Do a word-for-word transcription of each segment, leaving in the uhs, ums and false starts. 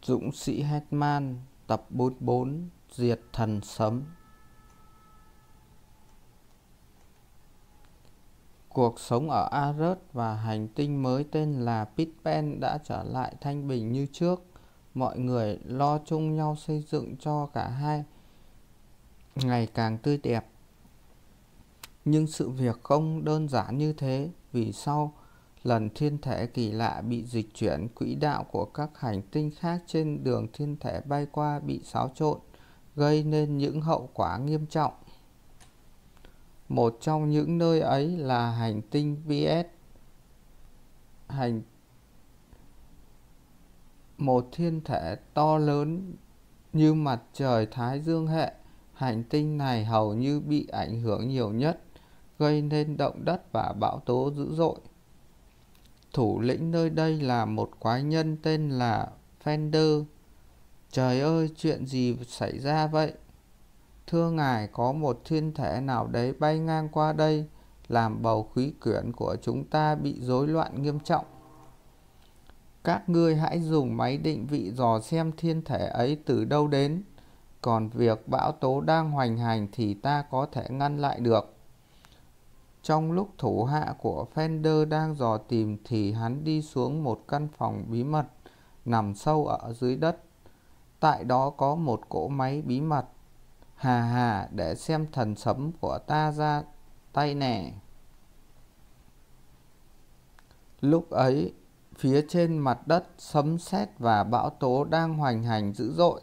Dũng sĩ Hetman tập bốn mươi bốn Diệt thần sấm. Cuộc sống ở Arus và hành tinh mới tên là Pitben đã trở lại thanh bình như trước. Mọi người lo chung nhau xây dựng cho cả hai ngày càng tươi đẹp. Nhưng sự việc không đơn giản như thế, vì sau lần thiên thể kỳ lạ bị dịch chuyển, quỹ đạo của các hành tinh khác trên đường thiên thể bay qua bị xáo trộn, gây nên những hậu quả nghiêm trọng. Một trong những nơi ấy là hành tinh vê ét, hành một thiên thể to lớn như mặt trời Thái Dương hệ. Hành tinh này hầu như bị ảnh hưởng nhiều nhất, gây nên động đất và bão tố dữ dội. Thủ lĩnh nơi đây là một quái nhân tên là Fender. Trời ơi, chuyện gì xảy ra vậy? Thưa ngài, có một thiên thể nào đấy bay ngang qua đây, làm bầu khí quyển của chúng ta bị rối loạn nghiêm trọng. Các ngươi hãy dùng máy định vị dò xem thiên thể ấy từ đâu đến. Còn việc bão tố đang hoành hành thì ta có thể ngăn lại được. Trong lúc thủ hạ của Fender đang dò tìm thì hắn đi xuống một căn phòng bí mật nằm sâu ở dưới đất. Tại đó có một cỗ máy bí mật. Hà hà, để xem thần sấm của ta ra tay nè. Lúc ấy, phía trên mặt đất sấm sét và bão tố đang hoành hành dữ dội.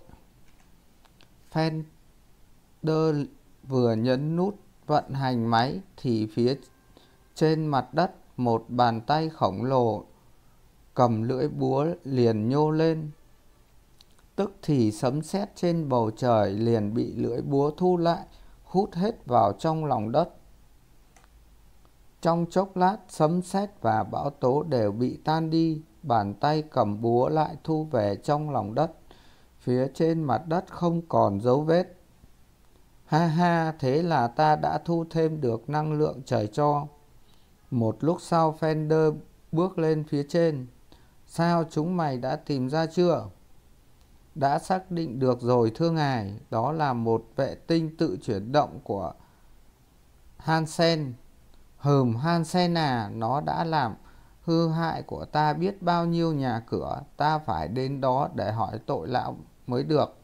Fender vừa nhấn nút vận hành máy thì phía trên mặt đất một bàn tay khổng lồ cầm lưỡi búa liền nhô lên. Tức thì sấm sét trên bầu trời liền bị lưỡi búa thu lại, hút hết vào trong lòng đất. Trong chốc lát, sấm sét và bão tố đều bị tan đi, bàn tay cầm búa lại thu về trong lòng đất. Phía trên mặt đất không còn dấu vết. Ha ha, thế là ta đã thu thêm được năng lượng trời cho. Một lúc sau, Fender bước lên phía trên. Sao, chúng mày đã tìm ra chưa? Đã xác định được rồi thưa ngài, đó là một vệ tinh tự chuyển động của Hansen. Hừm, Hansen à, nó đã làm hư hại của ta biết bao nhiêu nhà cửa, ta phải đến đó để hỏi tội lão mới được.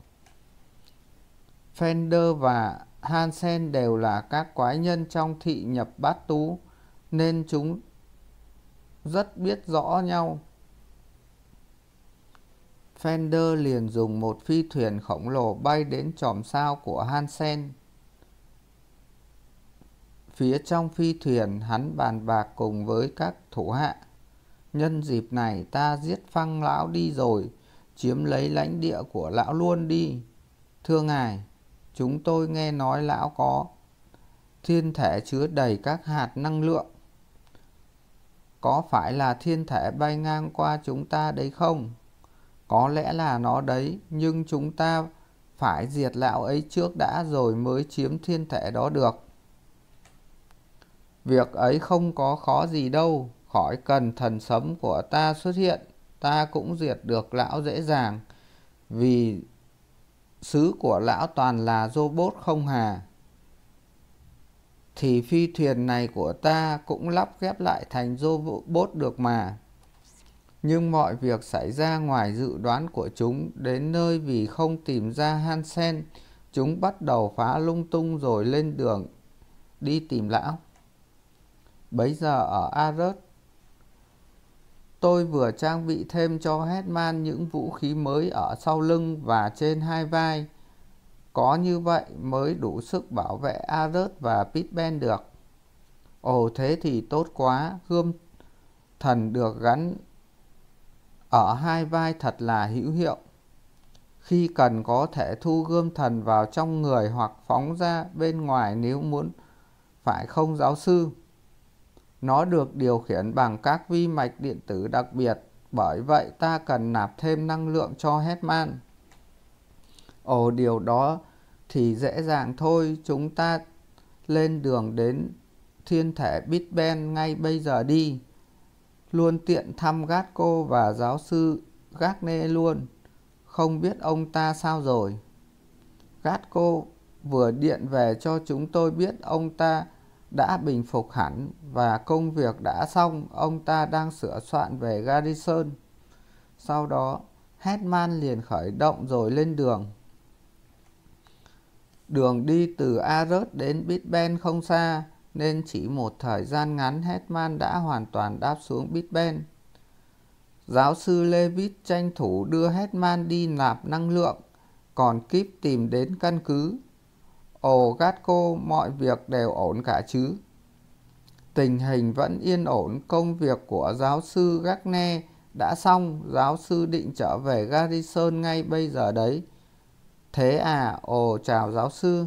Fender và Hansen đều là các quái nhân trong thị nhập bát tú, nên chúng rất biết rõ nhau. Fender liền dùng một phi thuyền khổng lồ bay đến chòm sao của Hansen. Phía trong phi thuyền, hắn bàn bạc cùng với các thủ hạ. Nhân dịp này ta giết phăng lão đi rồi, chiếm lấy lãnh địa của lão luôn đi. Thưa ngài, chúng tôi nghe nói lão có thiên thể chứa đầy các hạt năng lượng. Có phải là thiên thể bay ngang qua chúng ta đấy không? Có lẽ là nó đấy, nhưng chúng ta phải diệt lão ấy trước đã rồi mới chiếm thiên thể đó được. Việc ấy không có khó gì đâu, khỏi cần thần sấm của ta xuất hiện, ta cũng diệt được lão dễ dàng, vì xứ của lão toàn là robot không hà. Thì phi thuyền này của ta cũng lắp ghép lại thành robot được mà. Nhưng mọi việc xảy ra ngoài dự đoán của chúng. Đến nơi vì không tìm ra Hansen, chúng bắt đầu phá lung tung rồi lên đường đi tìm lão. Bấy giờ ở Arus, tôi vừa trang bị thêm cho Hetman những vũ khí mới ở sau lưng và trên hai vai. Có như vậy mới đủ sức bảo vệ Arus và Pitben được. Ồ, thế thì tốt quá, gươm thần được gắn ở hai vai thật là hữu hiệu. Khi cần có thể thu gươm thần vào trong người hoặc phóng ra bên ngoài nếu muốn, phải không giáo sư? Nó được điều khiển bằng các vi mạch điện tử đặc biệt, bởi vậy ta cần nạp thêm năng lượng cho Hetman. Ồ, điều đó thì dễ dàng thôi, chúng ta lên đường đến thiên thể Pitben ngay bây giờ đi. Luôn tiện thăm Gatco và giáo sư Gagne luôn. không biết ông ta sao rồi. Gatco vừa điện về cho chúng tôi biết ông ta đã bình phục hẳn và công việc đã xong, ông ta đang sửa soạn về Garrison. Sau đó, Hetman liền khởi động rồi lên đường. Đường đi từ Arras đến Big Ben không xa, nên chỉ một thời gian ngắn Hetman đã hoàn toàn đáp xuống Big Ben. Giáo sư Leavitt tranh thủ đưa Hetman đi nạp năng lượng, còn Kip tìm đến căn cứ. Ồ Gatco, mọi việc đều ổn cả chứ? Tình hình vẫn yên ổn, công việc của giáo sư Gardner đã xong, giáo sư định trở về Garrison ngay bây giờ đấy. Thế à, ồ chào giáo sư.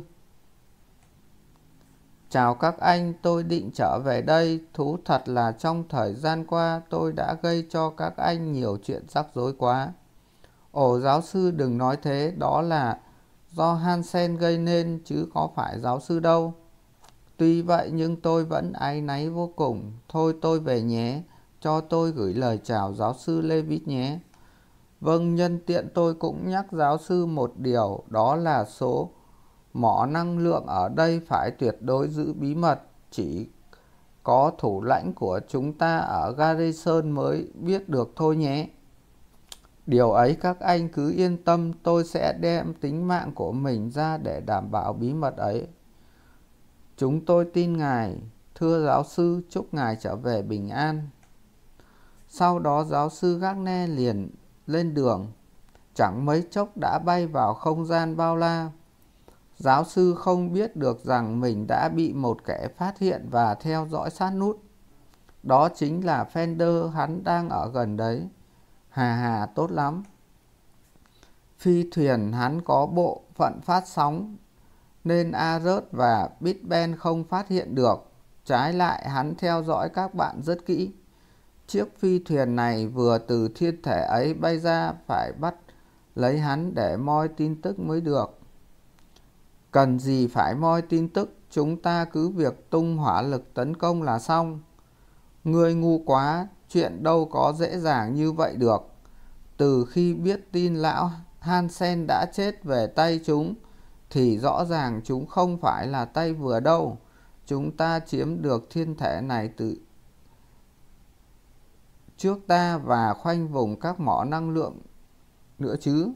Chào các anh, tôi định trở về đây. Thú thật là trong thời gian qua tôi đã gây cho các anh nhiều chuyện rắc rối quá. Ồ giáo sư đừng nói thế, đó là do Hansen gây nên chứ có phải giáo sư đâu. Tuy vậy nhưng tôi vẫn áy náy vô cùng. Thôi tôi về nhé, cho tôi gửi lời chào giáo sư Leavitt nhé. Vâng, nhân tiện tôi cũng nhắc giáo sư một điều, đó là số mỏ năng lượng ở đây phải tuyệt đối giữ bí mật. Chỉ có thủ lãnh của chúng ta ở Garrison mới biết được thôi nhé. Điều ấy các anh cứ yên tâm, tôi sẽ đem tính mạng của mình ra để đảm bảo bí mật ấy. Chúng tôi tin ngài, thưa giáo sư, chúc ngài trở về bình an. Sau đó giáo sư Gardner liền lên đường, chẳng mấy chốc đã bay vào không gian bao la. Giáo sư không biết được rằng mình đã bị một kẻ phát hiện và theo dõi sát nút. Đó chính là Fender, hắn đang ở gần đấy. Hà hà, tốt lắm. Phi thuyền hắn có bộ phận phát sóng nên Arras và Big Ben không phát hiện được. Trái lại hắn theo dõi các bạn rất kỹ. Chiếc phi thuyền này vừa từ thiên thể ấy bay ra, phải bắt lấy hắn để moi tin tức mới được. Cần gì phải moi tin tức, chúng ta cứ việc tung hỏa lực tấn công là xong. Ngươi ngu quá, chuyện đâu có dễ dàng như vậy được. Từ khi biết tin lão Hansen đã chết về tay chúng, thì rõ ràng chúng không phải là tay vừa đâu. Chúng ta chiếm được thiên thể này từ trước ta và khoanh vùng các mỏ năng lượng nữa chứ.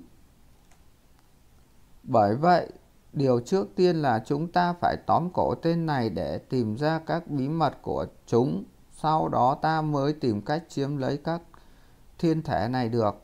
Bởi vậy, điều trước tiên là chúng ta phải tóm cổ tên này để tìm ra các bí mật của chúng. Sau đó ta mới tìm cách chiếm lấy các thiên thể này được.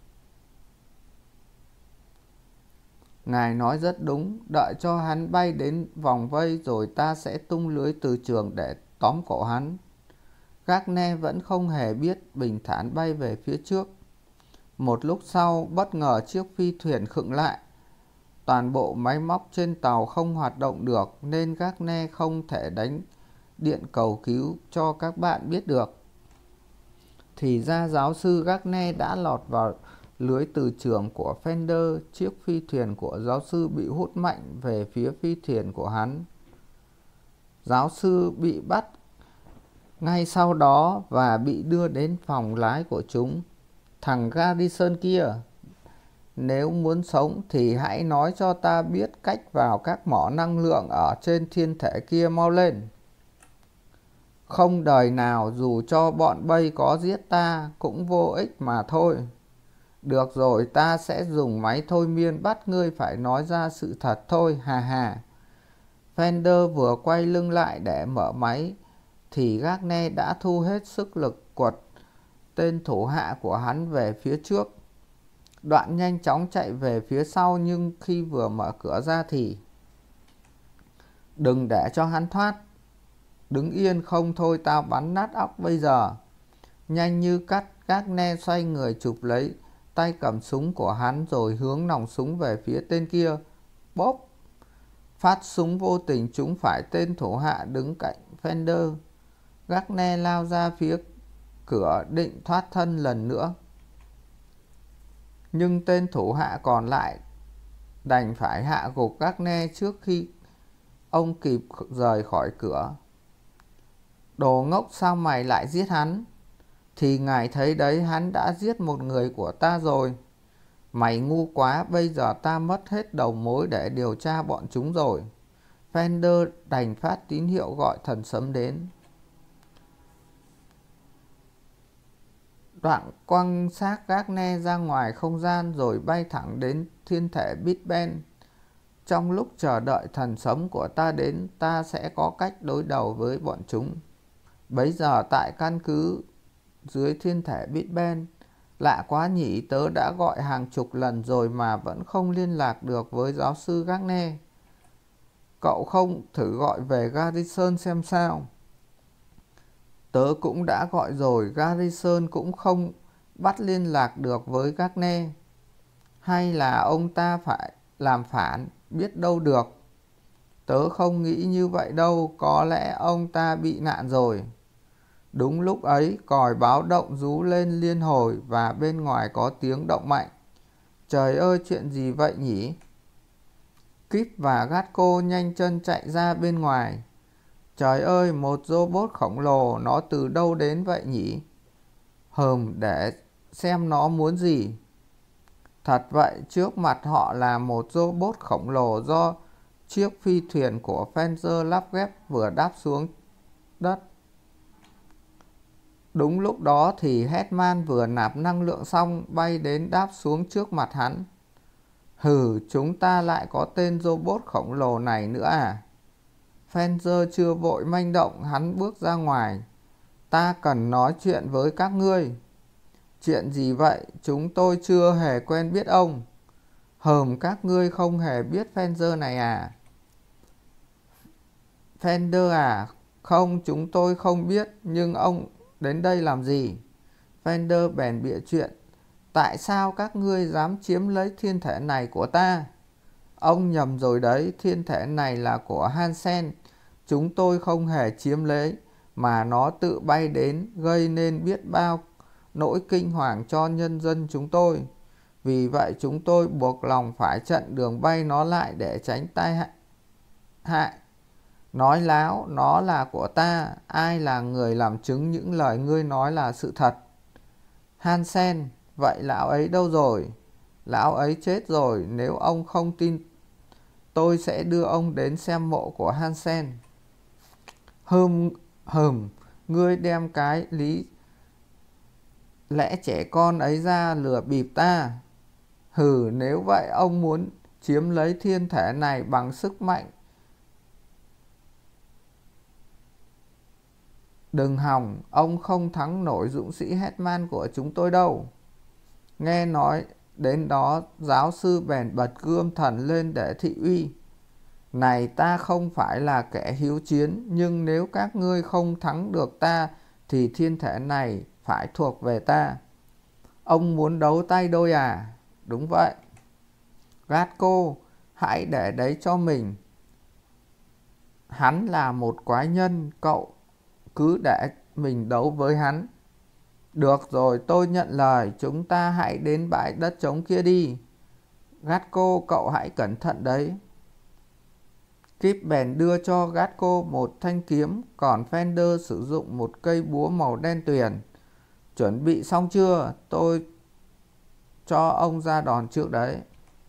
Ngài nói rất đúng, đợi cho hắn bay đến vòng vây rồi ta sẽ tung lưới từ trường để tóm cổ hắn. Gardner vẫn không hề biết, bình thản bay về phía trước. Một lúc sau, bất ngờ chiếc phi thuyền khựng lại. Toàn bộ máy móc trên tàu không hoạt động được nên Gardner không thể đánh điện cầu cứu cho các bạn biết được. Thì ra giáo sư Gardner đã lọt vào lưới từ trường của Fender. Chiếc phi thuyền của giáo sư bị hút mạnh về phía phi thuyền của hắn. Giáo sư bị bắt ngay sau đó và bị đưa đến phòng lái của chúng. Thằng Garrison kia, nếu muốn sống thì hãy nói cho ta biết cách vào các mỏ năng lượng ở trên thiên thể kia mau lên. Không đời nào dù cho bọn Bay có giết ta cũng vô ích mà thôi. Được rồi, ta sẽ dùng máy thôi miên bắt ngươi phải nói ra sự thật thôi, hà hà. Fender vừa quay lưng lại để mở máy thì Gardner đã thu hết sức lực quật tên thủ hạ của hắn về phía trước. Đoạn nhanh chóng chạy về phía sau, nhưng khi vừa mở cửa ra thì đừng để cho hắn thoát. Đứng yên không thôi tao bắn nát óc bây giờ. Nhanh như cắt, Gardner xoay người chụp lấy tay cầm súng của hắn rồi hướng nòng súng về phía tên kia. Bốp! Phát súng vô tình trúng phải tên thủ hạ đứng cạnh Fender. Gardner lao ra phía cửa định thoát thân lần nữa. Nhưng tên thủ hạ còn lại đành phải hạ gục Gardner trước khi ông kịp rời khỏi cửa. Đồ ngốc, sao mày lại giết hắn? Thì ngài thấy đấy, hắn đã giết một người của ta rồi. Mày ngu quá, bây giờ ta mất hết đầu mối để điều tra bọn chúng rồi. Fender đành phát tín hiệu gọi thần sấm đến. Đoạn quăng xác Garnet ra ngoài không gian rồi bay thẳng đến thiên thể Big Ben. Trong lúc chờ đợi thần sấm của ta đến, ta sẽ có cách đối đầu với bọn chúng. Bấy giờ tại căn cứ dưới thiên thể Big Ben, lạ quá nhỉ, tớ đã gọi hàng chục lần rồi mà vẫn không liên lạc được với giáo sư Garnet. Cậu không thử gọi về Garrison xem sao? Tớ cũng đã gọi rồi, Garrison cũng không bắt liên lạc được với Garnet. Hay là ông ta phải làm phản, biết đâu được. Tớ không nghĩ như vậy đâu, có lẽ ông ta bị nạn rồi. Đúng lúc ấy, còi báo động rú lên liên hồi và bên ngoài có tiếng động mạnh. Trời ơi, chuyện gì vậy nhỉ? Kip và Gatco nhanh chân chạy ra bên ngoài. Trời ơi, một robot khổng lồ, nó từ đâu đến vậy nhỉ? Hờm, để xem nó muốn gì. Thật vậy, trước mặt họ là một robot khổng lồ do chiếc phi thuyền của Fencer lắp ghép vừa đáp xuống đất. Đúng lúc đó thì Hetman vừa nạp năng lượng xong bay đến đáp xuống trước mặt hắn. Hừ, chúng ta lại có tên robot khổng lồ này nữa à? Fencer chưa vội manh động, hắn bước ra ngoài. Ta cần nói chuyện với các ngươi. Chuyện gì vậy? Chúng tôi chưa hề quen biết ông. Hờm, các ngươi không hề biết Fencer này à? Fender à? Không, chúng tôi không biết, nhưng ông đến đây làm gì? Fender bèn bịa chuyện. Tại sao các ngươi dám chiếm lấy thiên thể này của ta? Ông nhầm rồi đấy, thiên thể này là của Hansen. Chúng tôi không hề chiếm lấy, mà nó tự bay đến, gây nên biết bao nỗi kinh hoàng cho nhân dân chúng tôi. Vì vậy chúng tôi buộc lòng phải chặn đường bay nó lại để tránh tai hại. Nói láo, nó là của ta. Ai là người làm chứng những lời ngươi nói là sự thật? Hansen. Vậy lão ấy đâu rồi? Lão ấy chết rồi. Nếu ông không tin, tôi sẽ đưa ông đến xem mộ của Hansen. Hừm, hừm, ngươi đem cái lý lẽ trẻ con ấy ra lừa bịp ta. Hừ, nếu vậy ông muốn chiếm lấy thiên thể này bằng sức mạnh, đừng hòng, ông không thắng nổi dũng sĩ Hetman của chúng tôi đâu. Nghe nói đến đó, giáo sư bèn bật gươm thần lên để thị uy. Này, ta không phải là kẻ hiếu chiến, nhưng nếu các ngươi không thắng được ta, thì thiên thể này phải thuộc về ta. Ông muốn đấu tay đôi à? Đúng vậy. Gatco, hãy để đấy cho mình. Hắn là một quái nhân, cậu cứ để mình đấu với hắn. Được rồi, tôi nhận lời, chúng ta hãy đến bãi đất trống kia đi. Gatco, cậu hãy cẩn thận đấy. Kip bèn đưa cho Gatco một thanh kiếm, còn Fender sử dụng một cây búa màu đen tuyền. Chuẩn bị xong chưa? Tôi cho ông ra đòn trước đấy.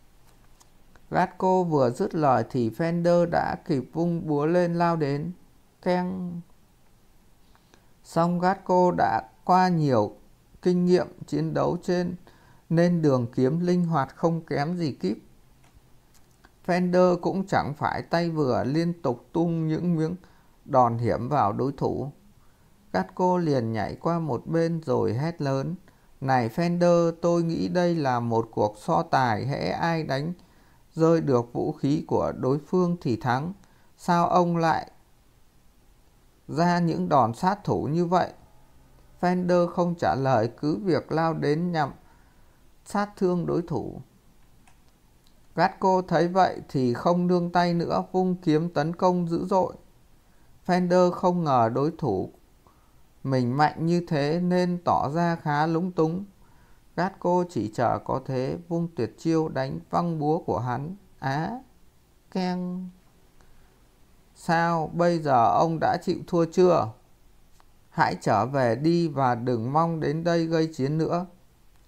Gatco vừa dứt lời thì Fender đã kịp vung búa lên lao đến. Keng. Song Gatco đã qua nhiều kinh nghiệm chiến đấu trên nên đường kiếm linh hoạt không kém gì Kip. Fender cũng chẳng phải tay vừa, liên tục tung những miếng đòn hiểm vào đối thủ. Gatco liền nhảy qua một bên rồi hét lớn. Này Fender, tôi nghĩ đây là một cuộc so tài, hễ ai đánh rơi được vũ khí của đối phương thì thắng. Sao ông lại ra những đòn sát thủ như vậy? Fender không trả lời, cứ việc lao đến nhằm sát thương đối thủ. Gatco thấy vậy thì không nương tay nữa, vung kiếm tấn công dữ dội. Fender không ngờ đối thủ mình mạnh như thế nên tỏ ra khá lúng túng. Gatco chỉ chờ có thế vung tuyệt chiêu đánh văng búa của hắn. Á, keng. Sao, bây giờ ông đã chịu thua chưa? Hãy trở về đi và đừng mong đến đây gây chiến nữa.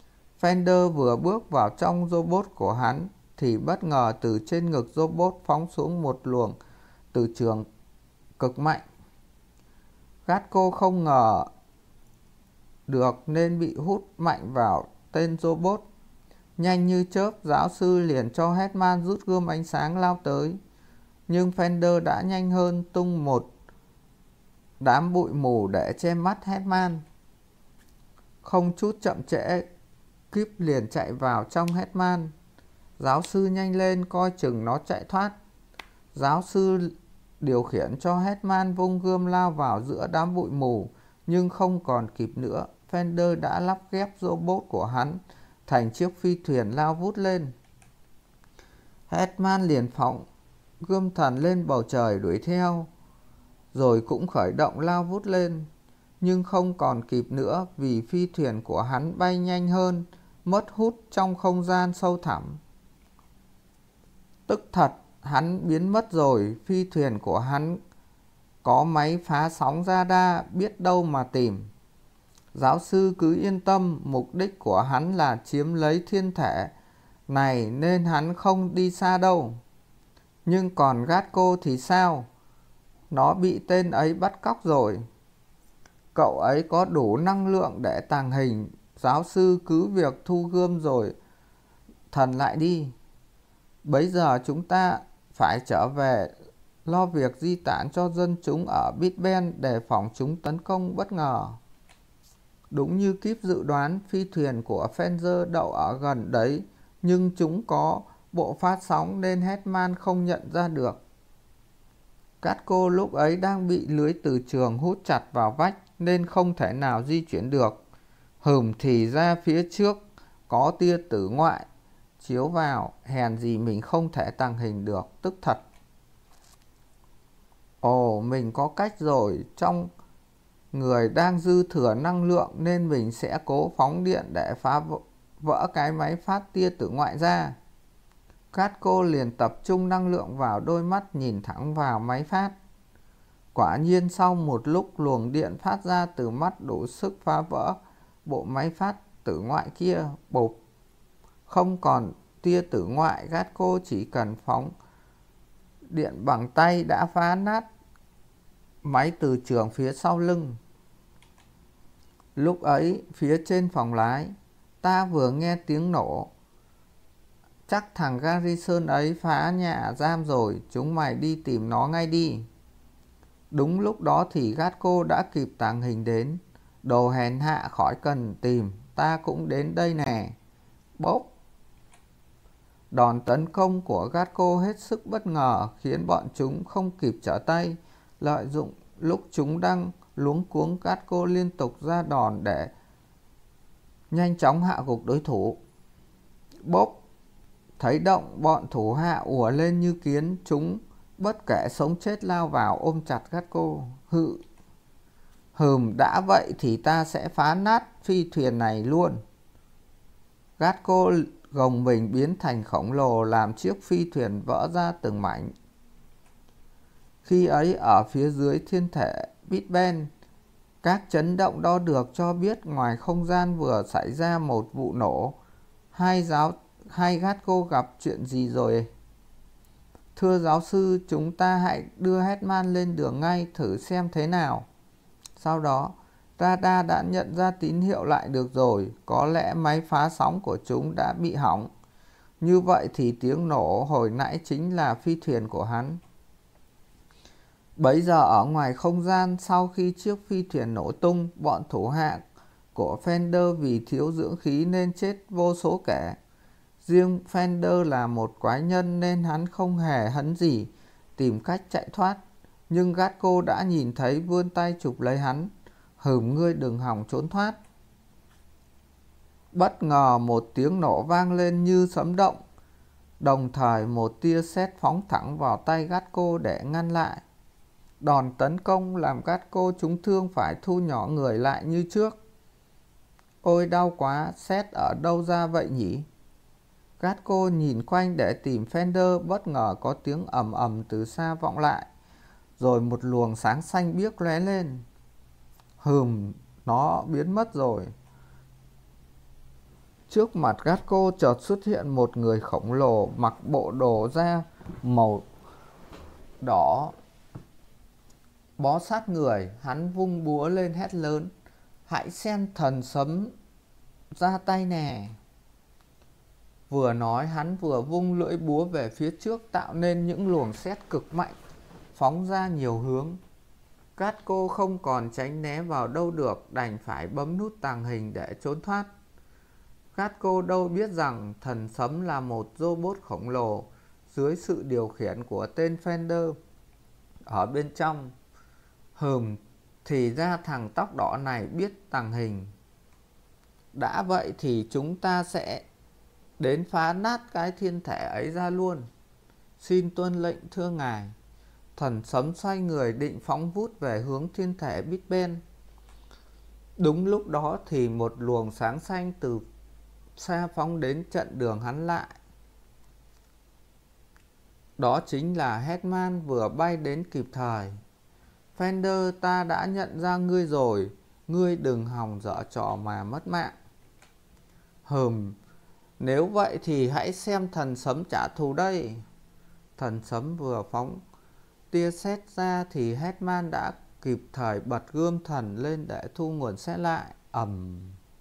Fender vừa bước vào trong robot của hắn thì bất ngờ từ trên ngực robot phóng xuống một luồng từ trường cực mạnh. Gatco không ngờ được nên bị hút mạnh vào tên robot. Nhanh như chớp, giáo sư liền cho Hetman rút gươm ánh sáng lao tới. Nhưng Fender đã nhanh hơn, tung một đám bụi mù để che mắt Hetman. Không chút chậm trễ, Kip liền chạy vào trong Hetman. Giáo sư nhanh lên, coi chừng nó chạy thoát. Giáo sư điều khiển cho Hetman vung gươm lao vào giữa đám bụi mù, nhưng không còn kịp nữa. Fender đã lắp ghép robot của hắn thành chiếc phi thuyền lao vút lên. Hetman liền phóng gươm thần lên bầu trời đuổi theo, rồi cũng khởi động lao vút lên. Nhưng không còn kịp nữa vì phi thuyền của hắn bay nhanh hơn, mất hút trong không gian sâu thẳm. Tức thật, hắn biến mất rồi. Phi thuyền của hắn có máy phá sóng radar, biết đâu mà tìm. Giáo sư cứ yên tâm, mục đích của hắn là chiếm lấy thiên thể này nên hắn không đi xa đâu. Nhưng còn Gatco thì sao? Nó bị tên ấy bắt cóc rồi. Cậu ấy có đủ năng lượng để tàng hình. Giáo sư cứ việc thu gươm rồi thần lại đi. Bấy giờ chúng ta phải trở về lo việc di tản cho dân chúng ở Big Ben để phòng chúng tấn công bất ngờ. Đúng như Kip dự đoán, phi thuyền của Fender đậu ở gần đấy, nhưng chúng có bộ phát sóng nên Hetman không nhận ra được. Gatco lúc ấy đang bị lưới từ trường hút chặt vào vách nên không thể nào di chuyển được. Hừm thì ra phía trước có tia tử ngoại chiếu vào, hèn gì mình không thể tàng hình được, tức thật. Ồ, mình có cách rồi. Trong người đang dư thừa năng lượng nên mình sẽ cố phóng điện để phá vỡ cái máy phát tia tử ngoại ra. Gatco liền tập trung năng lượng vào đôi mắt nhìn thẳng vào máy phát. Quả nhiên sau một lúc luồng điện phát ra từ mắt đủ sức phá vỡ bộ máy phát tử ngoại kia. Bộp, không còn tia tử ngoại. Gatco chỉ cần phóng điện bằng tay đã phá nát máy từ trường phía sau lưng. Lúc ấy phía trên phòng lái, ta vừa nghe tiếng nổ. Chắc thằng Garrison ấy phá nhà giam rồi, chúng mày đi tìm nó ngay đi. Đúng lúc đó thì Gatco đã kịp tàng hình đến. Đồ hèn hạ khỏi cần tìm, ta cũng đến đây nè. Bốp. Đòn tấn công của Gatco hết sức bất ngờ, khiến bọn chúng không kịp trở tay. Lợi dụng lúc chúng đang luống cuống, Gatco liên tục ra đòn để nhanh chóng hạ gục đối thủ. Bốp. Thấy động, bọn thủ hạ ùa lên như kiến. Chúng bất kể sống chết lao vào ôm chặt Gatco. Hự. Hừm, đã vậy thì ta sẽ phá nát phi thuyền này luôn. Gatco gồng mình biến thành khổng lồ, làm chiếc phi thuyền vỡ ra từng mảnh. Khi ấy ở phía dưới thiên thể Big Ben, các chấn động đo được cho biết ngoài không gian vừa xảy ra một vụ nổ. Hai giáo hai Gatco gặp chuyện gì rồi? Thưa giáo sư, chúng ta hãy đưa Hetman lên đường ngay, thử xem thế nào. Sau đó, radar đã nhận ra tín hiệu lại được rồi. Có lẽ máy phá sóng của chúng đã bị hỏng. Như vậy thì tiếng nổ hồi nãy chính là phi thuyền của hắn. Bấy giờ ở ngoài không gian, sau khi chiếc phi thuyền nổ tung, bọn thủ hạ của Fender vì thiếu dưỡng khí nên chết vô số kẻ. Riêng Fender là một quái nhân nên hắn không hề hấn gì tìm cách chạy thoát. Nhưng Gatco đã nhìn thấy, vươn tay chụp lấy hắn. Hừm, ngươi đừng hòng trốn thoát. Bất ngờ một tiếng nổ vang lên như sấm động. Đồng thời một tia sét phóng thẳng vào tay Gatco để ngăn lại. Đòn tấn công làm Gatco trúng thương phải thu nhỏ người lại như trước. Ôi đau quá, sét ở đâu ra vậy nhỉ? Gatco nhìn quanh để tìm Fender, bất ngờ có tiếng ầm ầm từ xa vọng lại. Rồi một luồng sáng xanh biếc lóe lên. Hừm, nó biến mất rồi. Trước mặt Gatco chợt xuất hiện một người khổng lồ mặc bộ đồ da màu đỏ bó sát người. Hắn vung búa lên hét lớn: "Hãy xem thần sấm ra tay nè!" Vừa nói hắn vừa vung lưỡi búa về phía trước, tạo nên những luồng sét cực mạnh phóng ra nhiều hướng. Gatco không còn tránh né vào đâu được, đành phải bấm nút tàng hình để trốn thoát. Gatco đâu biết rằng thần sấm là một robot khổng lồ dưới sự điều khiển của tên Fender ở bên trong. Hừm, thì ra thằng tóc đỏ này biết tàng hình. Đã vậy thì chúng ta sẽ đến phá nát cái thiên thể ấy ra luôn. Xin tuân lệnh thưa ngài. Thần sấm xoay người định phóng vút về hướng thiên thể Big Ben. Đúng lúc đó thì một luồng sáng xanh từ xa phóng đến chặn đường hắn lại. Đó chính là Hetman vừa bay đến kịp thời. "Fender, ta đã nhận ra ngươi rồi, ngươi đừng hòng dở trò mà mất mạng." "Hừm, nếu vậy thì hãy xem thần sấm trả thù đây." Thần sấm vừa phóng tia sét ra thì Hetman đã kịp thời bật gươm thần lên để thu nguồn sét lại. Ầm.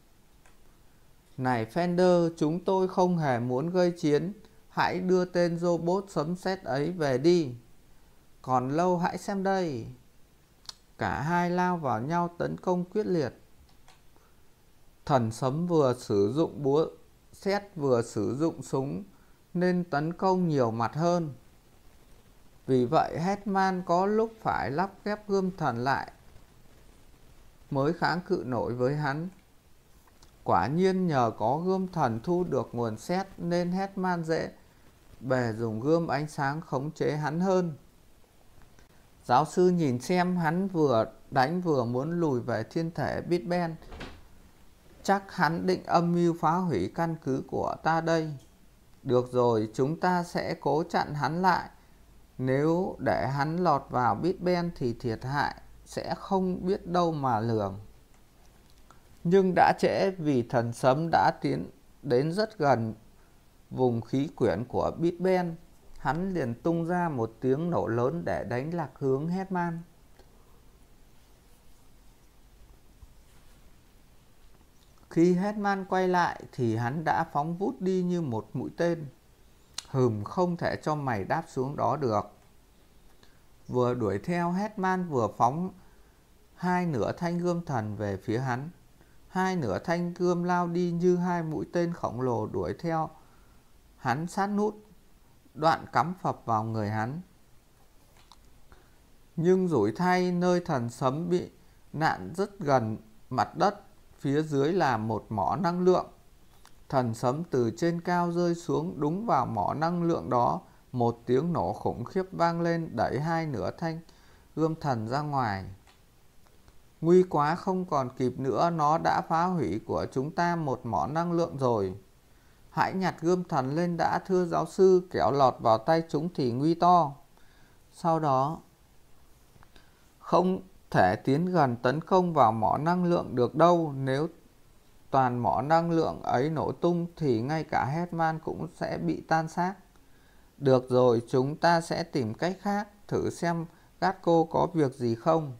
"Này Fender, chúng tôi không hề muốn gây chiến. Hãy đưa tên robot sấm sét ấy về đi. Còn lâu hãy xem đây." Cả hai lao vào nhau tấn công quyết liệt. Thần sấm vừa sử dụng búa sét vừa sử dụng súng nên tấn công nhiều mặt hơn. Vì vậy Hetman có lúc phải lắp ghép gươm thần lại mới kháng cự nổi với hắn. Quả nhiên nhờ có gươm thần thu được nguồn sét nên Hetman dễ bề dùng gươm ánh sáng khống chế hắn hơn. Giáo sư nhìn xem, hắn vừa đánh vừa muốn lùi về thiên thể Big Ben. Chắc hắn định âm mưu phá hủy căn cứ của ta đây. Được rồi, chúng ta sẽ cố chặn hắn lại. Nếu để hắn lọt vào Big Ben thì thiệt hại sẽ không biết đâu mà lường. Nhưng đã trễ, vì thần sấm đã tiến đến rất gần vùng khí quyển của Big Ben. Hắn liền tung ra một tiếng nổ lớn để đánh lạc hướng Hetman. Khi Hetman quay lại thì hắn đã phóng vút đi như một mũi tên. Hừm, không thể cho mày đáp xuống đó được. Vừa đuổi theo, Hetman vừa phóng hai nửa thanh gươm thần về phía hắn. Hai nửa thanh gươm lao đi như hai mũi tên khổng lồ đuổi theo hắn sát nút, đoạn cắm phập vào người hắn. Nhưng rủi thay, nơi thần sấm bị nạn rất gần mặt đất, phía dưới là một mỏ năng lượng. Thần sấm từ trên cao rơi xuống đúng vào mỏ năng lượng đó. Một tiếng nổ khủng khiếp vang lên đẩy hai nửa thanh gươm thần ra ngoài. Nguy quá, không còn kịp nữa, nó đã phá hủy của chúng ta một mỏ năng lượng rồi. Hãy nhặt gươm thần lên đã thưa giáo sư, kẻo lọt vào tay chúng thì nguy to. Sau đó không thể tiến gần tấn công vào mỏ năng lượng được đâu. Nếu toàn mỏ năng lượng ấy nổ tung thì ngay cả Hetman cũng sẽ bị tan xác. Được rồi, chúng ta sẽ tìm cách khác, thử xem Gatco có việc gì không.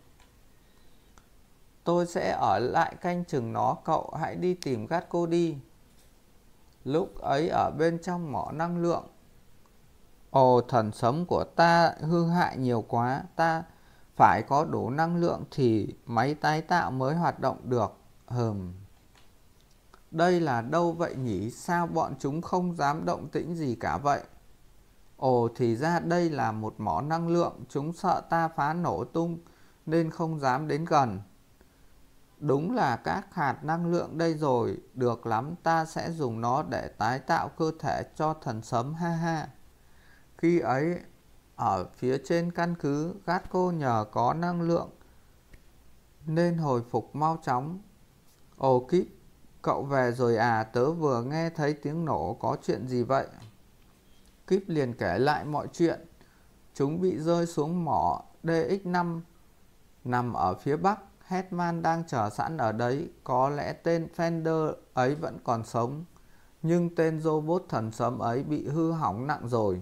Tôi sẽ ở lại canh chừng nó, cậu hãy đi tìm Gatco đi. Lúc ấy ở bên trong mỏ năng lượng. Ồ, thần sấm của ta hư hại nhiều quá, ta phải có đủ năng lượng thì máy tái tạo mới hoạt động được. Hừm. Đây là đâu vậy nhỉ? Sao bọn chúng không dám động tĩnh gì cả vậy? Ồ, thì ra đây là một mỏ năng lượng. Chúng sợ ta phá nổ tung nên không dám đến gần. Đúng là các hạt năng lượng đây rồi. Được lắm, ta sẽ dùng nó để tái tạo cơ thể cho thần sấm, ha ha. Khi ấy, ở phía trên căn cứ, Gatco nhờ có năng lượng nên hồi phục mau chóng. Ồ Kíp, cậu về rồi à? Tớ vừa nghe thấy tiếng nổ, có chuyện gì vậy? Kíp liền kể lại mọi chuyện. Chúng bị rơi xuống mỏ D X năm nằm ở phía bắc. Hetman đang chờ sẵn ở đấy. Có lẽ tên Fender ấy vẫn còn sống. nhưng tên robot thần sấm ấy bị hư hỏng nặng rồi.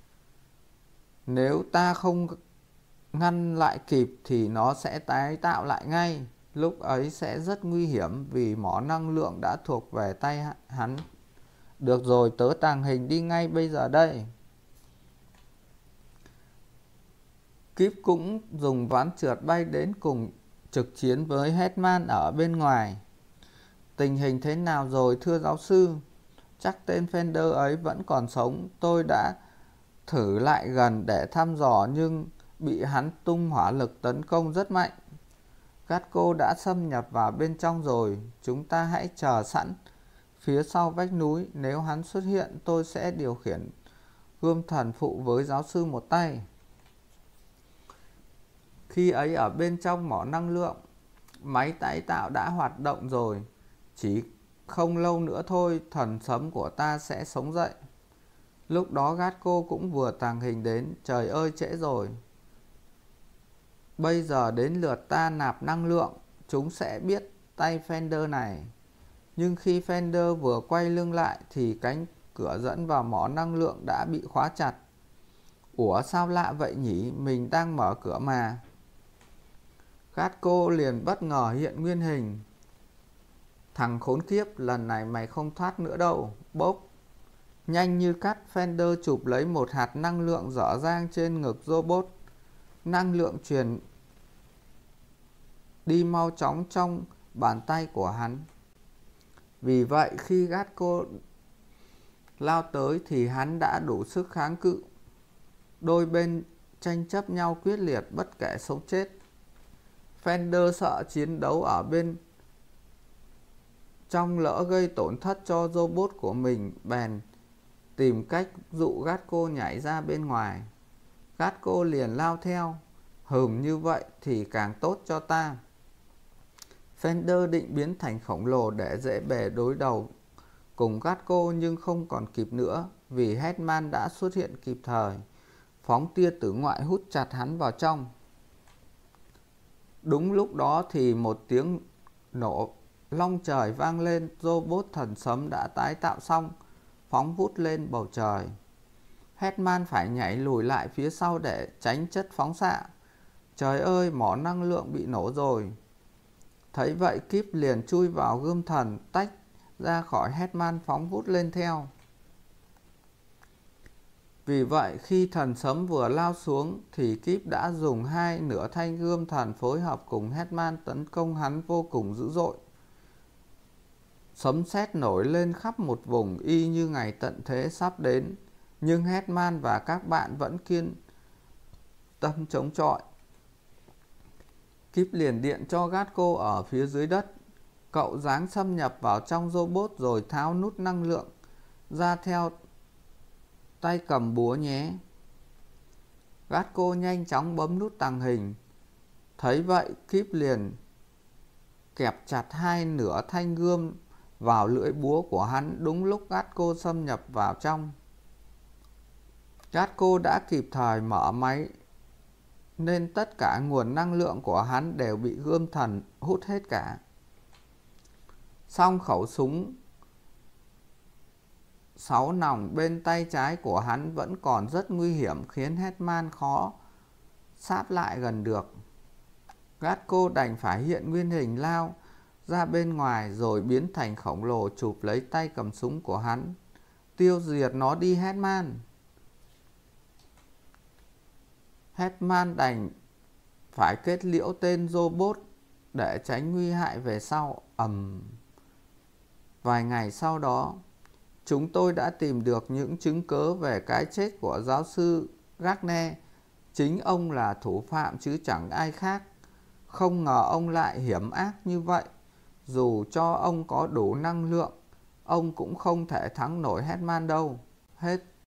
Nếu ta không ngăn lại kịp thì nó sẽ tái tạo lại ngay. Lúc ấy sẽ rất nguy hiểm vì mỏ năng lượng đã thuộc về tay hắn. Được rồi, tớ tàng hình đi ngay bây giờ đây. Kíp cũng dùng ván trượt bay đến cùng trực chiến với Hetman ở bên ngoài. Tình hình thế nào rồi thưa giáo sư? Chắc tên Fender ấy vẫn còn sống. Tôi đã thử lại gần để thăm dò nhưng bị hắn tung hỏa lực tấn công rất mạnh. Gatco đã xâm nhập vào bên trong rồi. Chúng ta hãy chờ sẵn phía sau vách núi. Nếu hắn xuất hiện tôi sẽ điều khiển gươm thần phụ với giáo sư một tay. Khi ấy ở bên trong mỏ năng lượng, máy tái tạo đã hoạt động rồi. Chỉ không lâu nữa thôi thần sấm của ta sẽ sống dậy. Lúc đó Gatco cũng vừa tàng hình đến. Trời ơi trễ rồi. Bây giờ đến lượt ta nạp năng lượng. Chúng sẽ biết tay Fender này. Nhưng khi Fender vừa quay lưng lại thì cánh cửa dẫn vào mỏ năng lượng đã bị khóa chặt. Ủa sao lạ vậy nhỉ? Mình đang mở cửa mà. Gatco liền bất ngờ hiện nguyên hình. Thằng khốn kiếp, lần này mày không thoát nữa đâu. Bốp. Nhanh như cắt, Fender chụp lấy một hạt năng lượng dở dang trên ngực robot. Năng lượng truyền đi mau chóng trong bàn tay của hắn. Vì vậy khi Gatco lao tới thì hắn đã đủ sức kháng cự. Đôi bên tranh chấp nhau quyết liệt bất kể sống chết. Fender sợ chiến đấu ở bên trong lỡ gây tổn thất cho robot của mình, bèn tìm cách dụ Gatco nhảy ra bên ngoài. Gatco liền lao theo. Hừm, như vậy thì càng tốt cho ta. Fender định biến thành khổng lồ để dễ bề đối đầu cùng Gatco nhưng không còn kịp nữa vì Hetman đã xuất hiện kịp thời, phóng tia tử ngoại hút chặt hắn vào trong. Đúng lúc đó thì một tiếng nổ long trời vang lên. Robot thần sấm đã tái tạo xong, phóng vút lên bầu trời. Hetman phải nhảy lùi lại phía sau để tránh chất phóng xạ. Trời ơi, mỏ năng lượng bị nổ rồi. Thấy vậy Kíp liền chui vào gươm thần, tách ra khỏi Hetman phóng vút lên theo. Vì vậy khi thần sấm vừa lao xuống thì Kíp đã dùng hai nửa thanh gươm thần phối hợp cùng Hetman tấn công hắn vô cùng dữ dội. Sấm sét nổi lên khắp một vùng y như ngày tận thế sắp đến. Nhưng Hetman và các bạn vẫn kiên tâm chống chọi. Kíp liền điện cho Gatco ở phía dưới đất. Cậu giáng xâm nhập vào trong robot rồi tháo nút năng lượng ra theo tay cầm búa nhé. Gatco nhanh chóng bấm nút tàng hình. Thấy vậy Kíp liền kẹp chặt hai nửa thanh gươm vào lưỡi búa của hắn đúng lúc Gatco xâm nhập vào trong. Gatco đã kịp thời mở máy nên tất cả nguồn năng lượng của hắn đều bị gươm thần hút hết cả. Song khẩu súng sáu nòng bên tay trái của hắn vẫn còn rất nguy hiểm khiến Hetman khó sáp lại gần được. Gatco đành phải hiện nguyên hình lao ra bên ngoài rồi biến thành khổng lồ chụp lấy tay cầm súng của hắn. Tiêu diệt nó đi Hetman. Hetman đành phải kết liễu tên robot để tránh nguy hại về sau. ầm um. Vài ngày sau đó, chúng tôi đã tìm được những chứng cớ về cái chết của giáo sư Gardner. Chính ông là thủ phạm chứ chẳng ai khác. Không ngờ ông lại hiểm ác như vậy. Dù cho ông có đủ năng lượng, ông cũng không thể thắng nổi Hetman đâu. Hết.